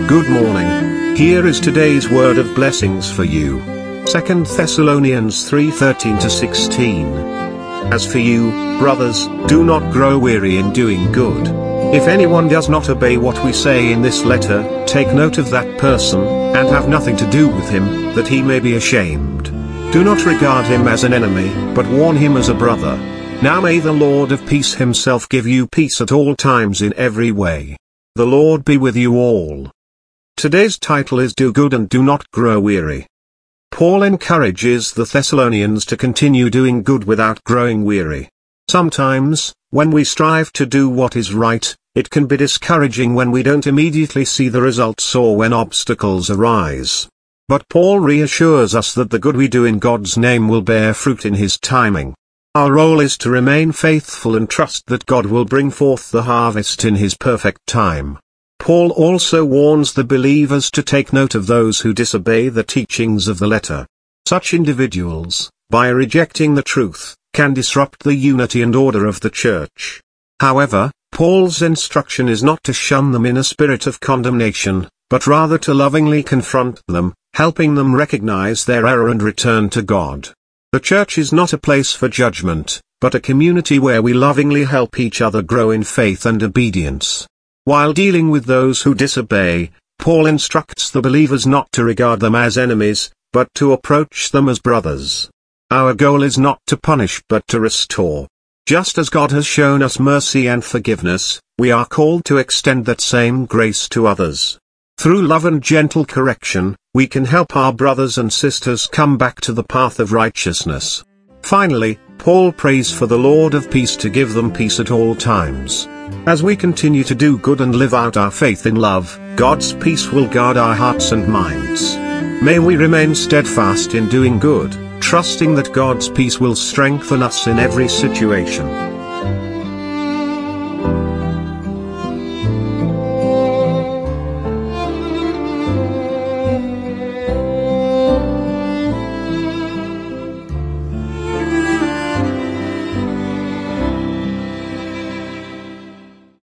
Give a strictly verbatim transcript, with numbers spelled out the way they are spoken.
Good morning. Here is today's word of blessings for you. Second Thessalonians three thirteen to sixteen. As for you, brothers, do not grow weary in doing good. If anyone does not obey what we say in this letter, take note of that person, and have nothing to do with him, that he may be ashamed. Do not regard him as an enemy, but warn him as a brother. Now may the Lord of peace himself give you peace at all times in every way. The Lord be with you all. Today's title is Do Good and Do Not Grow Weary. Paul encourages the Thessalonians to continue doing good without growing weary. Sometimes, when we strive to do what is right, it can be discouraging when we don't immediately see the results or when obstacles arise. But Paul reassures us that the good we do in God's name will bear fruit in His timing. Our role is to remain faithful and trust that God will bring forth the harvest in His perfect time. Paul also warns the believers to take note of those who disobey the teachings of the letter. Such individuals, by rejecting the truth, can disrupt the unity and order of the church. However, Paul's instruction is not to shun them in a spirit of condemnation, but rather to lovingly confront them, helping them recognize their error and return to God. The church is not a place for judgment, but a community where we lovingly help each other grow in faith and obedience. While dealing with those who disobey, Paul instructs the believers not to regard them as enemies, but to approach them as brothers. Our goal is not to punish but to restore. Just as God has shown us mercy and forgiveness, we are called to extend that same grace to others. Through love and gentle correction, we can help our brothers and sisters come back to the path of righteousness. Finally, Paul prays for the Lord of peace to give them peace at all times. As we continue to do good and live out our faith in love, God's peace will guard our hearts and minds. May we remain steadfast in doing good, trusting that God's peace will strengthen us in every situation.